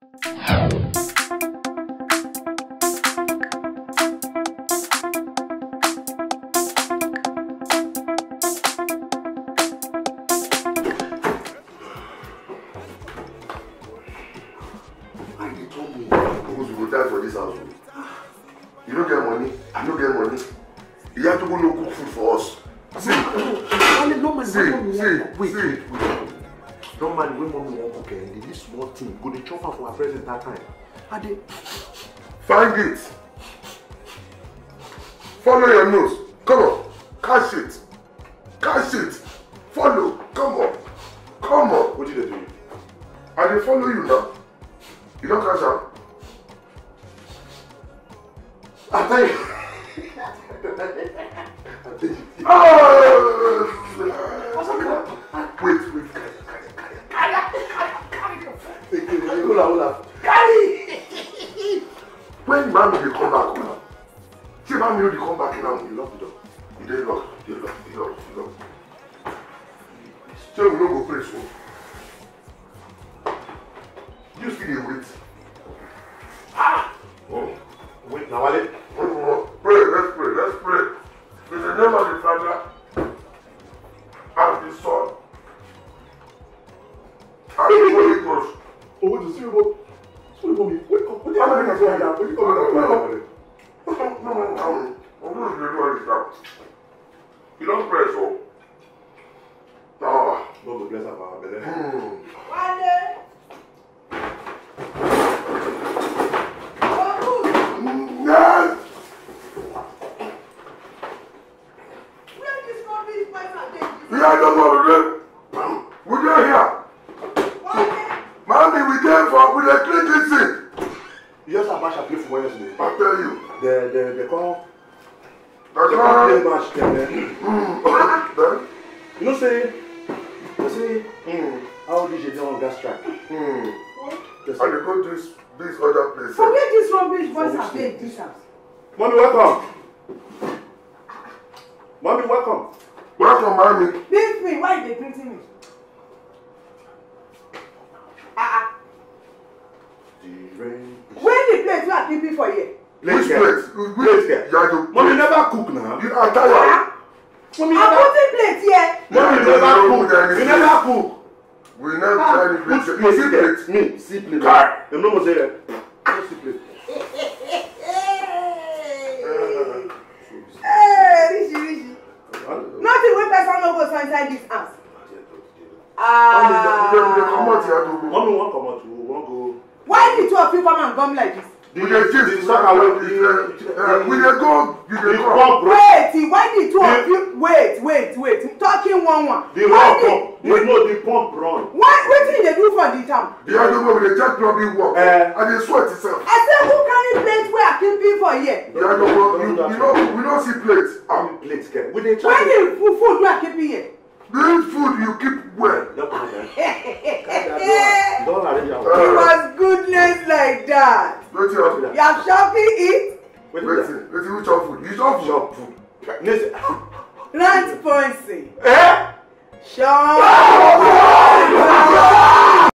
For this house. You don't get money, I don't get money. You have to go no cook food for us. See, wait. Don't mind when mommy won't cook and this small thing go to chop her for her present that time. And they find it. Follow your nose. Come on. Catch it. Follow. Come on. What did they do? I they follow you now. You don't catch her. I tell you. Wait. Hold on. Carry. When mommy will come back now. See mommy will come back now. You lock the door. You lock. So we don't go play so. You still wait. Oh. Wait, now Wale. Let's pray. In the name of the Father and the Son and the Holy Ghost. Oh, what is it? Wake up. What are you You don't pray so. God will bless our belly. Wale. Yes! Yeah, I don't know. We're here. Mommy, we're there with the cleaning thing. You just have match I played for yesterday. I tell you. The call. That's right. Match then. You know, say, how did you do on gas track? And they go this other place. Forget this rubbish boys have made this house. Mommy, welcome. Welcome, mommy. Leave me. Why are they greeting me? Where the place you are keeping for you? Which place? Mommy never cook now. You are tired. Mommy never cook. Plate here. Mommy never cook. You never cook. We never try any plate. Me, see plate. The no more say that. See plate. Rishi. Nothing when person no go inside this house. Mommy won't come out. We won't go. Why the two of you come and come like this? We dey go. Wait, why the two of you? Wait. Talking one. The pump run. What did they do for the town? They are the one with the jack plumbing work. And they sweat itself. I said, who carry plates we are keeping for here? We don't see plates. Plates, why the food we are keeping here? This food you keep where? It was goodness like that. You have shopping it? Wait, which food? You shop food. Transparency. Eh? Shop.